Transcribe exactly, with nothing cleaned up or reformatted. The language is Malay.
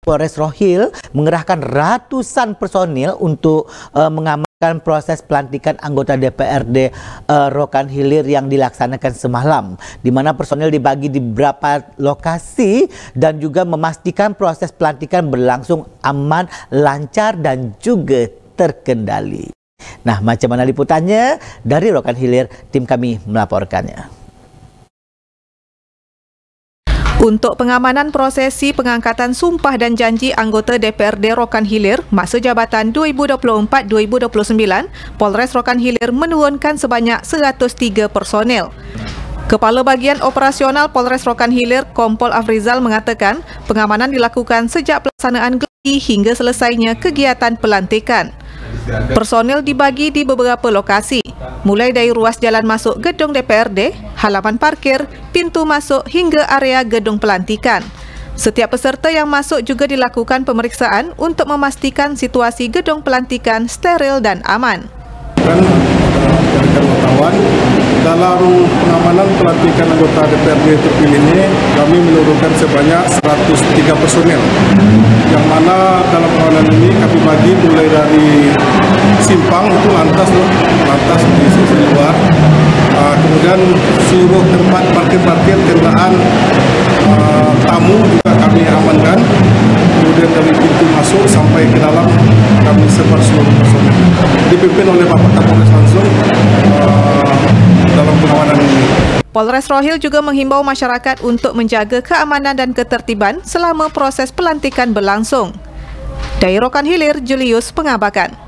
Polres Rohil mengerahkan ratusan personil untuk uh, mengamankan proses pelantikan anggota D P R D uh, Rokan Hilir yang dilaksanakan semalam, di mana personil dibagi di beberapa lokasi dan juga memastikan proses pelantikan berlangsung aman, lancar dan juga terkendali. Nah, macam mana liputannya? Dari Rokan Hilir, tim kami melaporkannya. Untuk pengamanan prosesi pengangkatan sumpah dan janji anggota D P R D Rokan Hilir masa jabatan dua ribu dua puluh empat dua ribu dua puluh sembilan, Polres Rokan Hilir menurunkan sebanyak seratus tiga personel. Kepala Bagian Operasional Polres Rokan Hilir, Kompol Afrizal mengatakan pengamanan dilakukan sejak pelaksanaan gladi hingga selesainya kegiatan pelantikan. Personel dibagi di beberapa lokasi, mulai dari ruas jalan masuk gedung D P R D, halaman parkir, pintu masuk hingga area gedung pelantikan. Setiap peserta yang masuk juga dilakukan pemeriksaan untuk memastikan situasi gedung pelantikan steril dan aman. Dan wartawan, dalam pengamanan pelantikan anggota D P R D terpilih ini, kami menurunkan sebanyak seratus tiga personel. Yang mana dalam pengamanan ini kami bagi mulai dari simpang itu lantas loh, lantas di sisi luar. Uh, kemudian seluruh tempat parkir-parkir kendaraan uh, tamu juga kami amankan. Kemudian dari pintu masuk sampai ke dalam kami sebar seluruh personel. Dipimpin oleh Bapak Kapolres langsung uh, dalam pengamanan ini. Polres Rohil juga menghimbau masyarakat untuk menjaga keamanan dan ketertiban selama proses pelantikan berlangsung. Dari Rokan Hilir, Julius Pengabakan.